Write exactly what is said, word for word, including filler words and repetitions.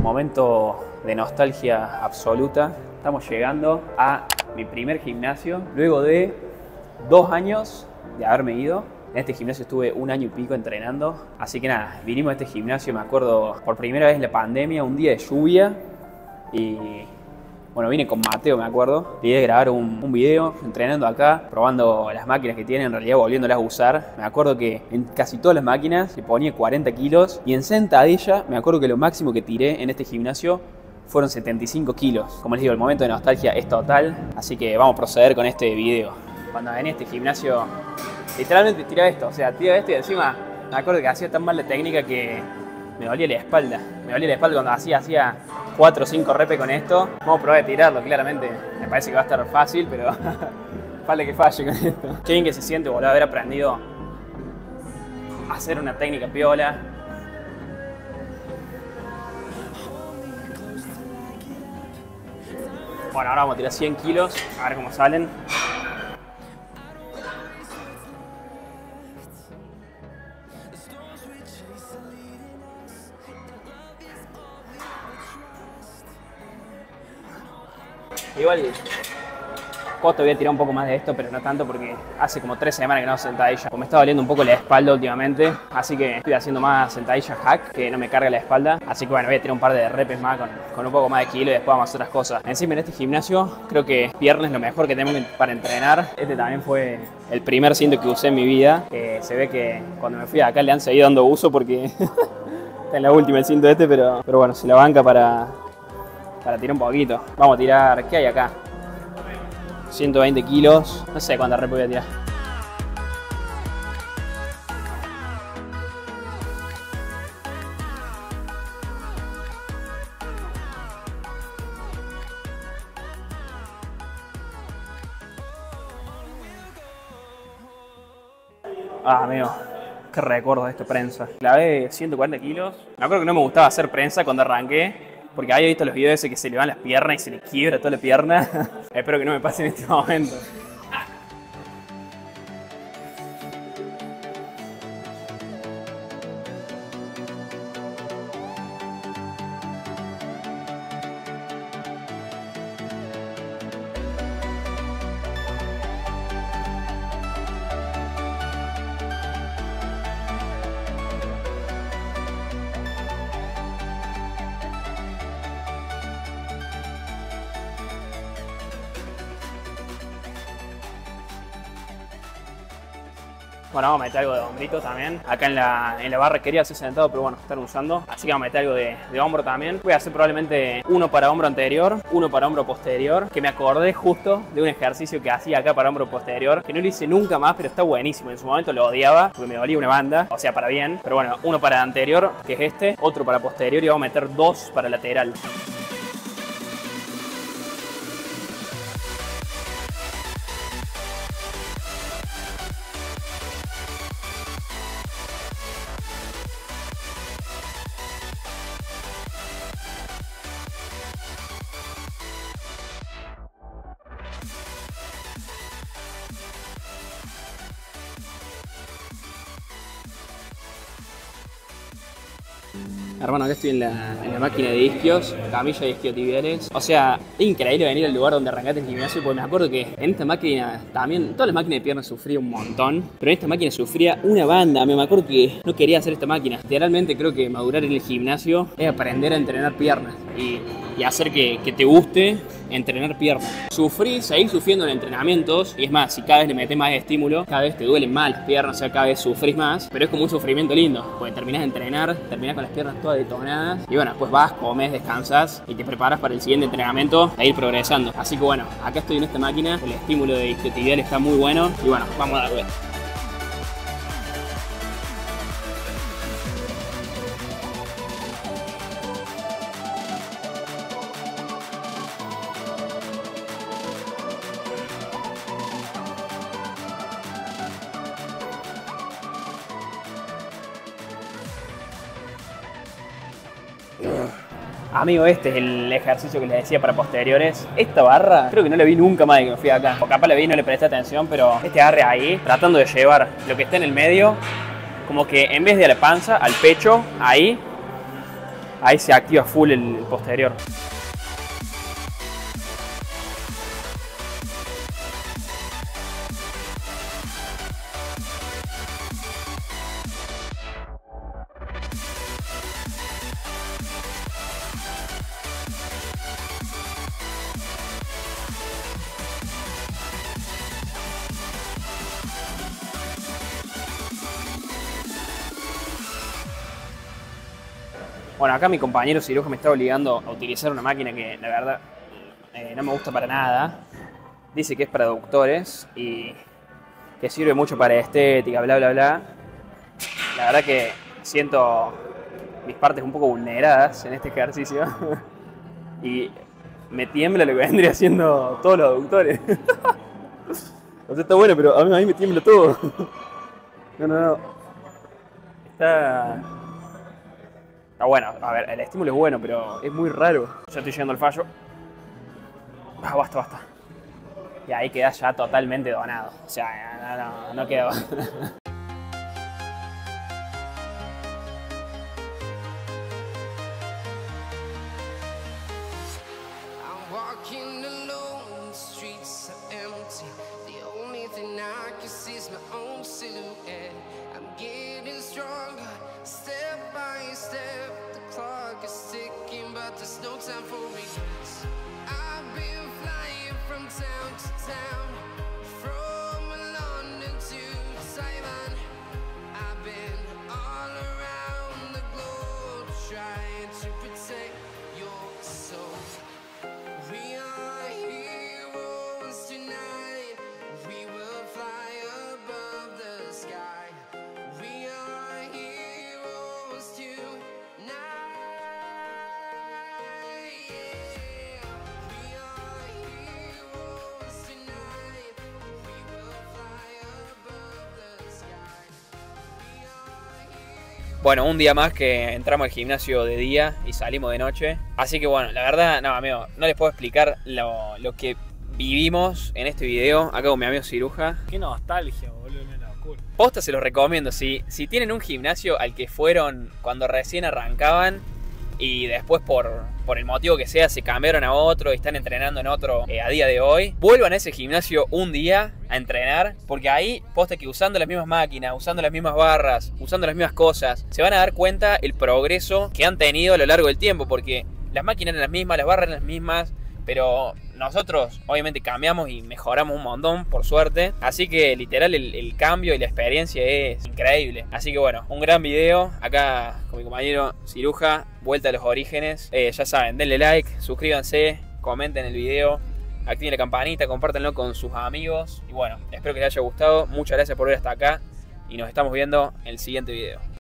momento de nostalgia absoluta. Estamos llegando a mi primer gimnasio, luego de dos años de haberme ido. En este gimnasio estuve un año y pico entrenando. Así que nada, vinimos a este gimnasio, me acuerdo, por primera vez en la pandemia, un día de lluvia. Y bueno, vine con Mateo, me acuerdo. Le idea de grabar un, un video entrenando acá, probando las máquinas que tienen, en realidad volviéndolas a usar. Me acuerdo que en casi todas las máquinas le ponía cuarenta kilos. Y en sentadilla, me acuerdo que lo máximo que tiré en este gimnasio fueron setenta y cinco kilos. Como les digo, el momento de nostalgia es total. Así que vamos a proceder con este video. Cuando venía a este gimnasio, literalmente tiraba esto. O sea, tiraba esto y encima me acuerdo que hacía tan mal la técnica que me dolía la espalda. Me dolía la espalda cuando hacía, hacía cuatro o cinco repes con esto. Vamos a probar de tirarlo, claramente. Me parece que va a estar fácil, pero falta que falle con esto. Qué bien que se siente, boludo, haber aprendido a hacer una técnica piola. Bueno, ahora vamos a tirar cien kilos, a ver cómo salen. Igual, Coto voy a tirar un poco más de esto, pero no tanto porque hace como tres semanas que no hago sentadilla. Me está doliendo un poco la espalda últimamente, así que estoy haciendo más sentadilla hack, que no me carga la espalda. Así que bueno, voy a tirar un par de repes más con, con un poco más de kilo y después vamos a hacer otras cosas. Encima en este gimnasio, creo que pierna es lo mejor que tengo para entrenar. Este también fue el primer cinto que usé en mi vida. Que se ve que cuando me fui de acá le han seguido dando uso porque está en la última el cinto este, pero, pero bueno, se la banca para... para tirar un poquito. Vamos a tirar, ¿qué hay acá? ciento veinte kilos. No sé cuántas repes voy a tirar. Ah, amigo. Qué recuerdo de esta prensa. Clavé ciento cuarenta kilos. Me acuerdo que no me gustaba hacer prensa cuando arranqué, porque había visto los videos ese que se le van las piernas y se le quiebra toda la pierna. Espero que no me pase en este momento. Bueno, vamos a meter algo de hombrito también. Acá en la, en la barra quería hacer sentado, pero bueno, están usando. Así que vamos a meter algo de, de hombro también. Voy a hacer probablemente uno para hombro anterior, uno para hombro posterior. Que me acordé justo de un ejercicio que hacía acá para hombro posterior, que no lo hice nunca más, pero está buenísimo. En su momento lo odiaba porque me dolía una banda, o sea, para bien. Pero bueno, uno para anterior, que es este, otro para posterior y vamos a meter dos para lateral. Hermano, acá estoy en la, en la máquina de isquios, camilla de isquiotibiales. O sea, es increíble venir al lugar donde arrancaste el gimnasio, porque me acuerdo que en esta máquina también, todas las máquinas de piernas sufría un montón, pero en esta máquina sufría una banda. Me acuerdo que no quería hacer esta máquina. Literalmente creo que madurar en el gimnasio es aprender a entrenar piernas y, y hacer que, que te guste entrenar piernas. Sufrí, seguí sufriendo en entrenamientos, y es más, si cada vez le metes más estímulo, cada vez te duelen más las piernas, o sea, cada vez sufrís más, pero es como un sufrimiento lindo, porque terminás de entrenar, terminás con las piernas todas detonadas, y bueno, pues vas, comes, descansas y te preparas para el siguiente entrenamiento a ir progresando. Así que bueno, acá estoy en esta máquina, el estímulo de isquiotibial está muy bueno, y bueno, vamos a darle. Amigo, este es el ejercicio que les decía para posteriores. Esta barra, creo que no la vi nunca más de que me fui acá. O capaz la vi y no le presté atención, pero este agarre ahí, tratando de llevar lo que está en el medio, como que en vez de a la panza, al pecho, ahí. ahí se activa full el posterior. Bueno, acá mi compañero cirujano me está obligando a utilizar una máquina que la verdad eh, no me gusta para nada. Dice que es para doctores y que sirve mucho para estética, bla bla bla. La verdad que siento mis partes un poco vulneradas en este ejercicio y me tiembla lo que vendría haciendo todos los doctores. O sea, está bueno, pero a mí, a mí me tiembla todo. No, no, no. Está... Está bueno, a ver, el estímulo es bueno, pero es muy raro. Ya estoy llegando al fallo. Ah, basta, basta. Y ahí queda ya totalmente donado. O sea, no, no, no quedó. There's no time for regrets. I've been flying from town to town, from London to Taiwan. I've been all around the globe trying to protect your soul. We are heroes tonight. We will fly above the sky. We are heroes tonight. Bueno, un día más que entramos al gimnasio de día y salimos de noche. Así que bueno, la verdad, no, amigo, no les puedo explicar lo, lo que vivimos en este video acá con mi amigo cirujano. Qué nostalgia, boludo, una locura. Posta se los recomiendo, si, si tienen un gimnasio al que fueron cuando recién arrancaban y después por, por el motivo que sea se cambiaron a otro y están entrenando en otro eh, a día de hoy, vuelvan a ese gimnasio un día a entrenar, porque ahí posta que usando las mismas máquinas, usando las mismas barras, usando las mismas cosas, se van a dar cuenta el progreso que han tenido a lo largo del tiempo, porque las máquinas eran las mismas, las barras eran las mismas, pero nosotros obviamente cambiamos y mejoramos un montón, por suerte. Así que literal el, el cambio y la experiencia es increíble. Así que bueno, un gran video acá con mi compañero cirujano, vuelta a los orígenes. Eh, ya saben, denle like, suscríbanse, comenten el video, activen la campanita, compártanlo con sus amigos. Y bueno, espero que les haya gustado. Muchas gracias por ver hasta acá y nos estamos viendo en el siguiente video.